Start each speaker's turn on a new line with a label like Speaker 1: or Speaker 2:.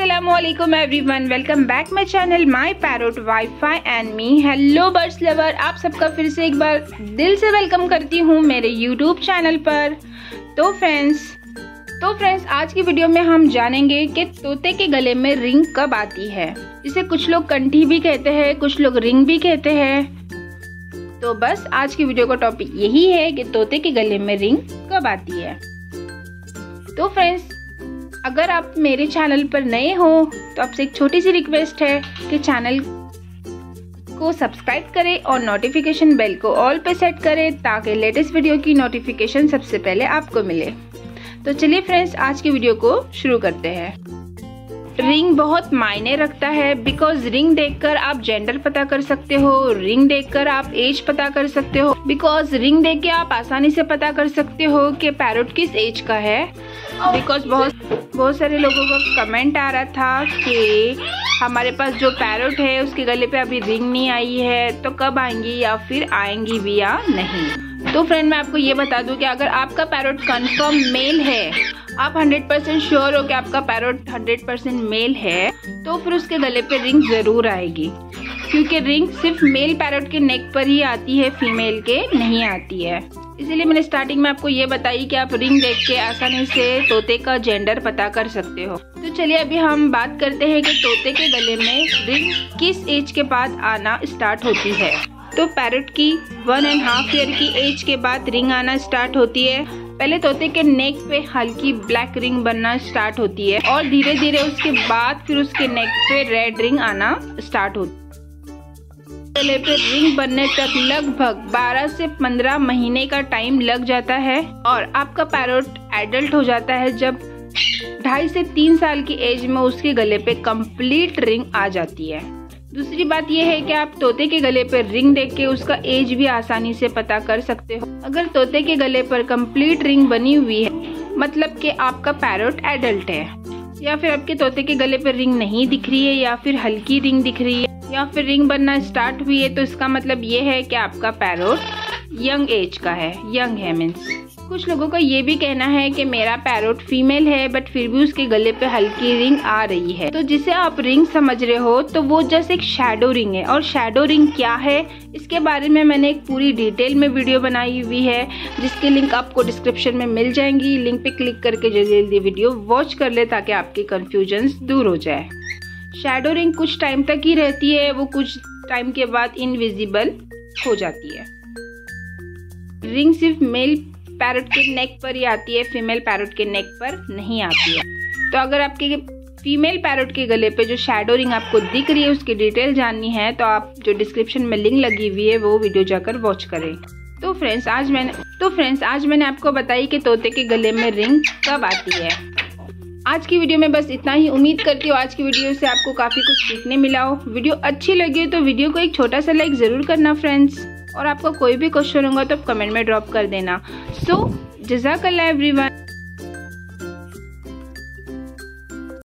Speaker 1: अस्सलामुअलैकुम everyone, welcome back my channel my parrot wifi and me. Hello birds lover, आप सबका फिर से एक बार दिल से वेलकम करती हूँ मेरे यूट्यूब चैनल पर। तो फ्रेंड्स आज की वीडियो में हम जानेंगे कि तोते के गले में रिंग कब आती है, जिसे कुछ लोग कंठी भी कहते हैं, कुछ लोग रिंग भी कहते हैं। तो बस आज की वीडियो का टॉपिक यही है कि तोते के गले में रिंग कब आती है। तो फ्रेंड्स अगर आप मेरे चैनल पर नए हो तो आपसे एक छोटी सी रिक्वेस्ट है कि चैनल को सब्सक्राइब करें और नोटिफिकेशन बेल को ऑल पे सेट करें ताकि लेटेस्ट वीडियो की नोटिफिकेशन सबसे पहले आपको मिले। तो चलिए फ्रेंड्स आज की वीडियो को शुरू करते हैं। रिंग बहुत मायने रखता है, बिकॉज रिंग देखकर आप जेंडर पता कर सकते हो, रिंग देखकर आप एज पता कर सकते हो, बिकॉज रिंग देख के आप आसानी से पता कर सकते हो कि पैरोट किस एज का है। बिकॉज बहुत सारे लोगों का कमेंट आ रहा था कि हमारे पास जो पैरोट है उसके गले पे अभी रिंग नहीं आई है, तो कब आएंगी या फिर आएंगी भी या नहीं। तो फ्रेंड मैं आपको ये बता दूं कि अगर आपका पैरोट कंफर्म मेल है, आप 100% श्योर हो कि आपका पैरोट 100% मेल है, तो फिर उसके गले पे रिंग जरूर आएगी, क्योंकि रिंग सिर्फ मेल पैरोट के नेक पर ही आती है, फीमेल के नहीं आती है। इसीलिए मैंने स्टार्टिंग में आपको ये बताई कि आप रिंग देख के आसानी से तोते का जेंडर पता कर सकते हो। तो चलिए अभी हम बात करते हैं कि तोते के गले में रिंग किस एज के बाद आना स्टार्ट होती है। तो पैरोट की 1.5 ईयर की एज के बाद रिंग आना स्टार्ट होती है। पहले तोते के नेक पे हल्की ब्लैक रिंग बनना स्टार्ट होती है और धीरे धीरे उसके बाद फिर उसके नेक पे रेड रिंग आना स्टार्ट होती है। गले पे रिंग बनने तक लगभग 12 से 15 महीने का टाइम लग जाता है और आपका पैरोट एडल्ट हो जाता है जब 2.5 से 3 साल की एज में उसके गले पे कंप्लीट रिंग आ जाती है। दूसरी बात यह है कि आप तोते के गले पर रिंग देख के उसका एज भी आसानी से पता कर सकते हो। अगर तोते के गले पर कंप्लीट रिंग बनी हुई है, मतलब कि आपका पैरोट एडल्ट है, या फिर आपके तोते के गले पर रिंग नहीं दिख रही है या फिर हल्की रिंग दिख रही है या फिर रिंग बनना स्टार्ट हुई है, तो इसका मतलब ये है कि आपका पैरोट यंग एज का है। यंग है मीन्स कुछ लोगों का ये भी कहना है कि मेरा पैरोट फीमेल है बट फिर भी उसके गले पे हल्की रिंग आ रही है। तो जिसे आप रिंग समझ रहे हो तो वो जैसे एक शैडो रिंग है। और शैडो रिंग क्या है इसके बारे में मैंने एक पूरी डिटेल में वीडियो बनाई हुई है, जिसकी लिंक आपको डिस्क्रिप्शन में मिल जाएंगी। लिंक पे क्लिक करके जल्दी वीडियो वॉच कर ले ताकि आपके कंफ्यूजन दूर हो जाए। शैडो रिंग कुछ टाइम तक ही रहती है, वो कुछ टाइम के बाद इनविजिबल हो जाती है। रिंग सिर्फ मेल पैरोट के नेक पर ही आती है, फीमेल पैरोट के नेक पर नहीं आती है। तो अगर आपके फीमेल पैरोट के गले पे जो शैडो रिंग आपको दिख रही है उसकी डिटेल जाननी है तो आप जो डिस्क्रिप्शन में लिंक लगी हुई है वो वीडियो जाकर वॉच करें। तो फ्रेंड्स आज मैंने आपको बताई कि तोते के गले में रिंग कब आती है। आज की वीडियो में बस इतना ही। उम्मीद करती हूँ आज की वीडियो से आपको काफी कुछ सीखने मिला हो। वीडियो अच्छी लगी हो तो वीडियो को एक छोटा सा लाइक जरूर करना फ्रेंड्स, और आपको कोई भी क्वेश्चन होगा तो कमेंट में ड्रॉप कर देना। सो जज़ाकल्लाह एवरीवन।